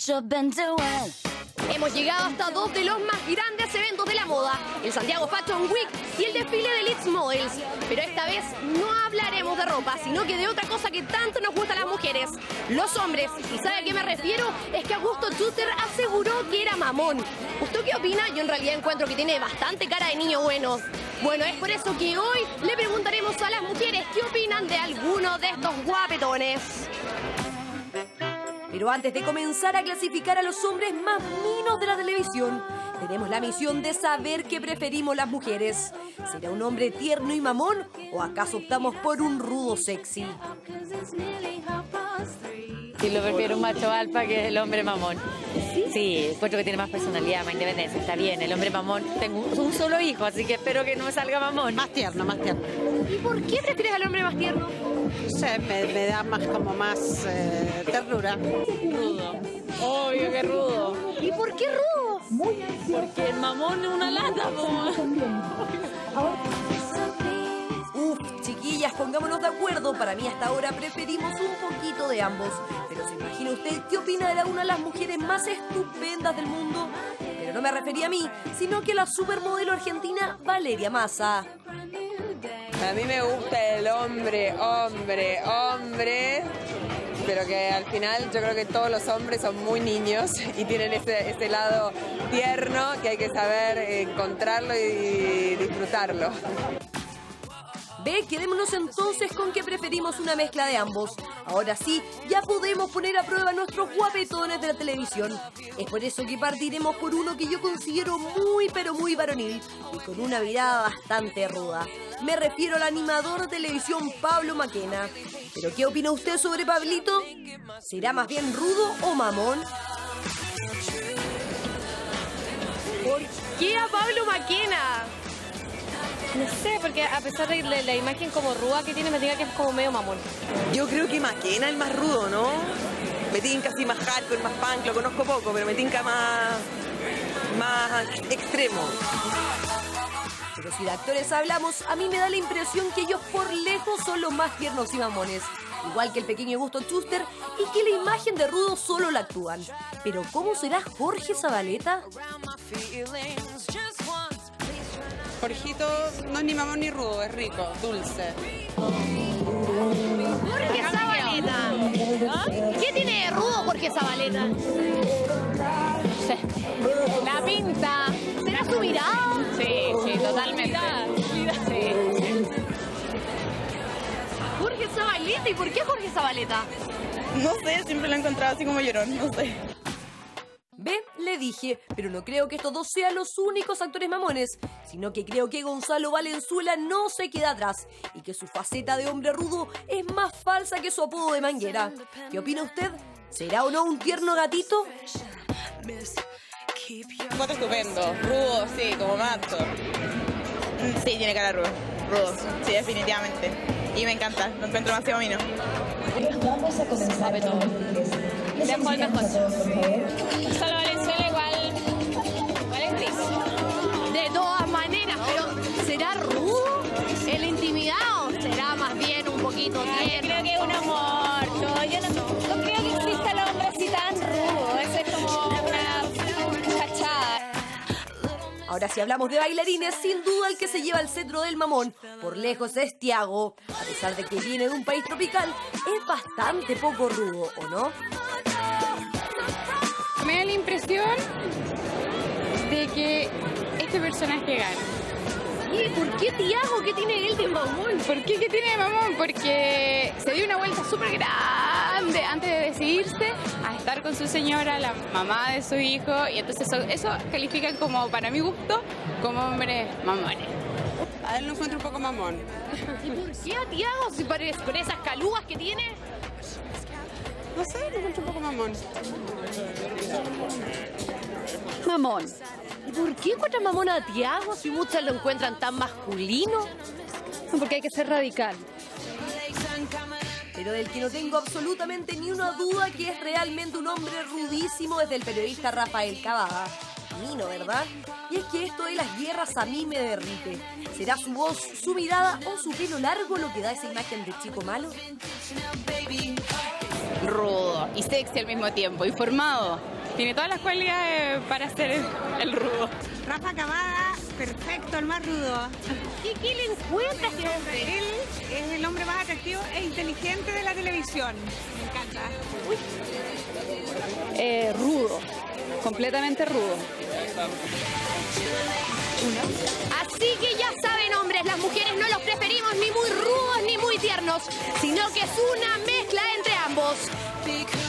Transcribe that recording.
Hemos llegado hasta dos de los más grandes eventos de la moda, el Santiago Fashion Week y el desfile de Leeds Models. Pero esta vez no hablaremos de ropa, sino que de otra cosa que tanto nos gusta a las mujeres, los hombres. ¿Y sabe a qué me refiero? Es que Augusto Schuster aseguró que era mamón. ¿Usted qué opina? Yo en realidad encuentro que tiene bastante cara de niño bueno. Bueno, es por eso que hoy le preguntaremos a las mujeres qué opinan de alguno de estos guapetones. Pero antes de comenzar a clasificar a los hombres más minos de la televisión, tenemos la misión de saber qué preferimos las mujeres. ¿Será un hombre tierno y mamón o acaso optamos por un rudo sexy? Sí, lo prefiero un macho alfa que el hombre mamón. Sí, encuentro que tiene más personalidad, más independencia, está bien. El hombre mamón, tengo un solo hijo, así que espero que no me salga mamón. Más tierno, más tierno. ¿Y por qué prefieres al hombre más tierno? No sé, me da más como más ternura. Rudo. Obvio que rudo. ¿Y por qué rudo? Porque el mamón es una lata, Uf, chiquillas, pongámonos de acuerdo. Para mí hasta ahora preferimos un poquito de ambos. Pero ¿se imagina usted qué opina de una de las mujeres más estupendas del mundo? Pero no me refería a mí, sino que a la supermodelo argentina Valeria Massa. A mí me gusta el hombre, pero que al final yo creo que todos los hombres son muy niños y tienen ese lado tierno que hay que saber encontrarlo y disfrutarlo. Ve, quedémonos entonces con que preferimos una mezcla de ambos. Ahora sí, ya podemos poner a prueba nuestros guapetones de la televisión. Es por eso que partiremos por uno que yo considero muy pero muy varonil y con una mirada bastante ruda. Me refiero al animador de televisión Pablo Maquena. ¿Pero qué opina usted sobre Pablito? ¿Será más bien rudo o mamón? ¿Por qué a Pablo Maquena? No sé, porque a pesar de la imagen como ruda que tiene, me diga que es como medio mamón. Yo creo que Maquena es el más rudo, ¿no? Me tinca así más hardcore, más punk, lo conozco poco, pero me tinca más extremo. Pero si de actores hablamos, a mí me da la impresión que ellos por lejos son los más tiernos y mamones. Igual que el pequeño Augusto Schuster y que la imagen de rudo solo la actúan. Pero ¿cómo será Jorge Zabaleta? Jorgito no es ni mamón ni rudo, es rico, dulce. Jorge Zabaleta. ¿Qué tiene de rudo Jorge Zabaleta? La pinta. ¿Será su mirada? Sí, totalmente. Sí. Jorge Zabaleta. ¿Y por qué Jorge Zabaleta? No sé, siempre lo he encontrado así como llorón, no sé. Ve, le dije, pero no creo que estos dos sean los únicos actores mamones, sino que creo que Gonzalo Valenzuela no se queda atrás y que su faceta de hombre rudo es más falsa que su apodo de manguera. ¿Qué opina usted? ¿Será o no un tierno gatito? Foto estupendo, rudo, sí, como macho. Sí, tiene cara rudo, sí, definitivamente. Y me encanta, lo encuentro demasiado mino. Vamos a comenzar con Mejor. Solo Valenzuela igual es gris. De todas maneras, pero ¿será rudo en la intimidad o será más bien un poquito Yo tierno? creo que es un amor. Yo no creo que exista el hombre así tan rudo. Eso es como una fachada. Ahora si hablamos de bailarines, sin duda el que se lleva el cetro del mamón por lejos es Tiago. A pesar de que viene de un país tropical, es bastante poco rudo, ¿o no? Me da la impresión de que este personaje gana. ¿Y por qué Tiago? ¿Qué tiene él de mamón? ¿Por qué? ¿Qué tiene de mamón? Porque se dio una vuelta súper grande antes de decidirse a estar con su señora, la mamá de su hijo, y entonces eso califican como, para mi gusto, como hombres mamones. A él lo encuentro un poco mamón. ¿Y por qué a Tiago? Si por esas calugas que tiene. No sé, lo encuentro un poco mamón. Mamón. ¿Y por qué encuentran mamón a Tiago si muchas lo encuentran tan masculino? Porque hay que ser radical. Pero del que no tengo absolutamente ni una duda que es realmente un hombre rudísimo es del periodista Rafael Cavada. Mino, ¿verdad? Y es que esto de las guerras a mí me derrite. ¿Será su voz, su mirada o su pelo largo lo que da esa imagen de chico malo? Rudo y sexy al mismo tiempo, informado. tiene todas las cualidades para ser el rudo. Rafa Cavada, perfecto, el más rudo. ¿Qué le encuentras? Él es el hombre más atractivo e inteligente de la televisión. Me encanta. Rudo, completamente rudo. Así que ya saben, hombres, las mujeres no los preferimos ni muy rudos ni muy tiernos, sino que es una mezcla entre ambos.